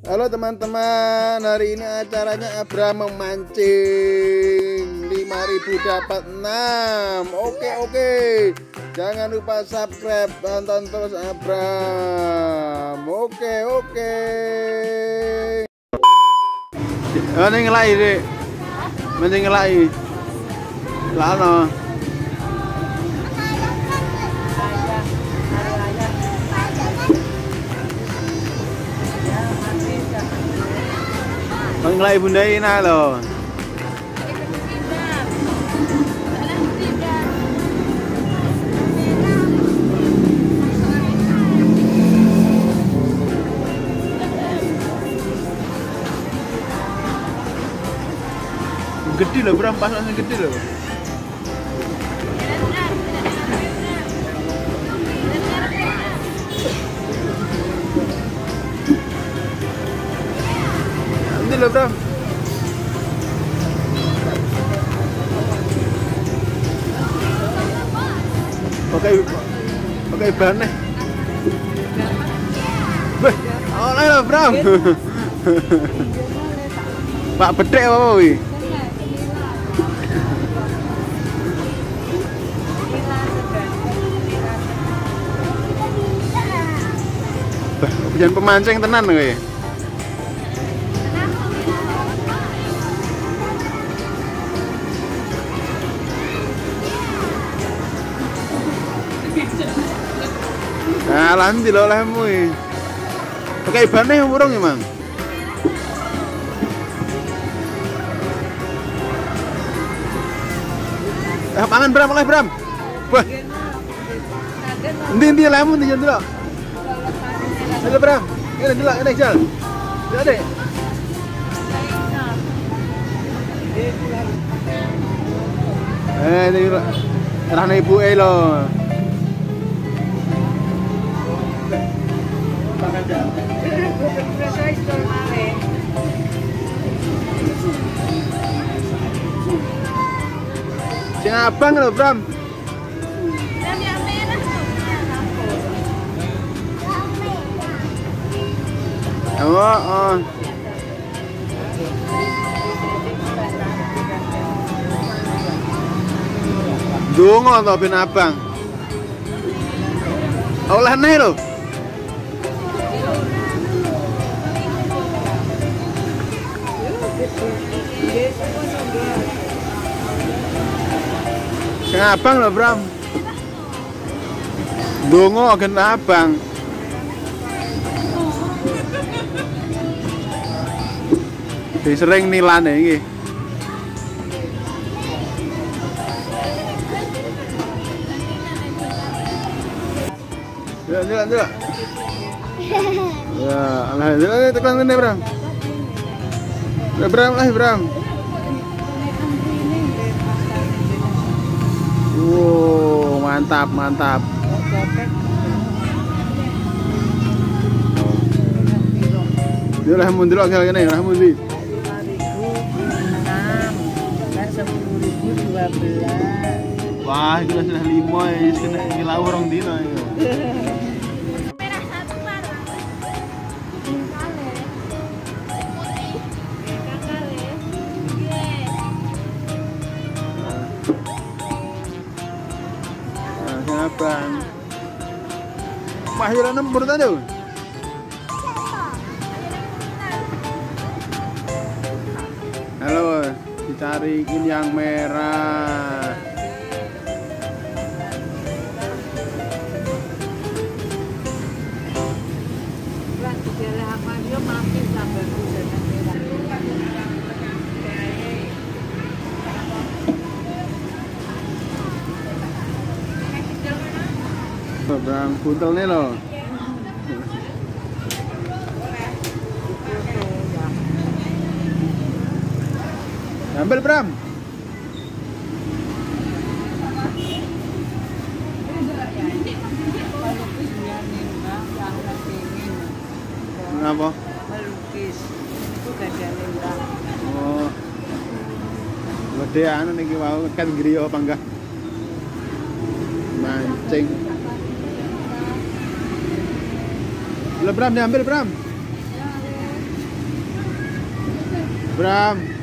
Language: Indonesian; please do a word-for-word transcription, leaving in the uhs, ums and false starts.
Halo teman-teman, hari ini acaranya Abraham memancing. Lima ribu dapat enam. Oke oke. Jangan lupa subscribe, tonton terus Abraham. Oke oke. Oh, ini ngelai deh. Mancing ngelai. Lano. Ngelai bunda ini loh. Gede loh, berapa pasangnya gede loh. Ini loh, Bram. Pakai pakai ban nih. Beh, oleh loh, Bram. Pak bedek apa wi? Bah, jangan pemancing tenan kowe. Nah, lanjut loh olehmu iki. Pakai bane urung ya, Mang? Eh, pangan Bram, oleh Bram. Wah. Endi-endi olehmu ndi ndelok. Halo Bram, ini ndelok ini Jal. Ya Dek. Eh, ini rahane ibuke lho. Sing abang lho, Bram. Oh, oh. Dungo to ben abang. Oleh nih lho. Sing abang lho, Bram. Dungo gen abang. Sering nilane iki. Ya, jalan, jalan. Ya, alhamdulillah tekan ngene, Bram. Ya, Bram, lah, Bram. Wow, mantap, mantap. Dia lah mundur lagi ngene, lah mundur. Wah, itu sudah lima ya, kena ngilau orang dino ya. Merah satu baru. Nah, siapa? Mahira nembur tadi. Halo, dicariin yang merah. Bram, buntel nih loh. Ambil Bram. Kenapa? Melukis. Itu gajah lembang. Oh. Gede anu niki wau kan griya apa enggak? Mancing. Lah Bram, diambil Bram. Bram.